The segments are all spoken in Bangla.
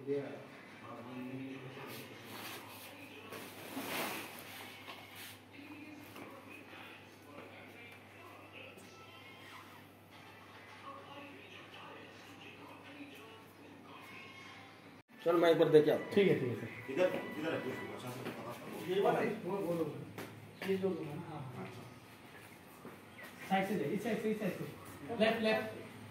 चल मैं एक बार देख के आता हूं। ठीक है सर। इधर इधर है ये वाला वो बोलो ये जो हां साइड से दे इस साइड से लेफ्ट लेफ्ट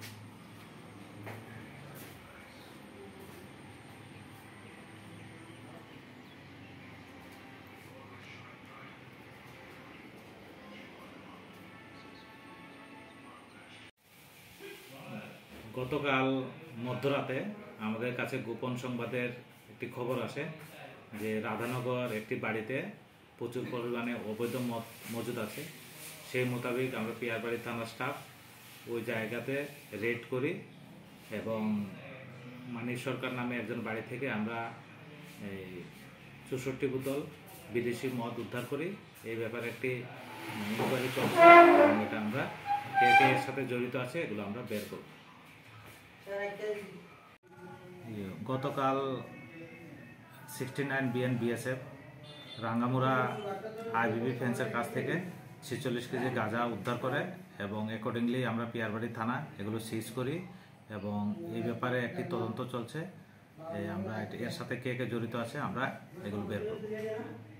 গতকাল মধ্যরাতে আমাদের কাছে গোপন সংবাদের একটি খবর আসে যে রাধানগর একটি বাড়িতে প্রচুর পরিমাণে অবৈধ মদ মজুদ আছে। সেই মোতাবেক আমরা পিয়ারবাড়ি থানার স্টাফ ওই জায়গাতে রেড করি এবং মানিক সরকার নামে একজন বাড়ি থেকে আমরা 64 বোতল বিদেশি মদ উদ্ধার করি। এই ব্যাপারে একটি ইনকোয়ারি চলছে এবং এটা আমরা কে কে এর সাথে জড়িত আছে এগুলো আমরা বের করব। গতকাল 69 বিএন বিএসএফ রাঙ্গামুড়া আইবিবি ফেন্সের কাছ থেকে 46 কেজি গাঁজা উদ্ধার করে এবং অ্যাকর্ডিংলি আমরা পিয়ারবাড়ি থানা এগুলো সিজ করি এবং এই ব্যাপারে একটি তদন্ত চলছে। আমরা এর সাথে কে কে জড়িত আছে আমরা এগুলো বের করব।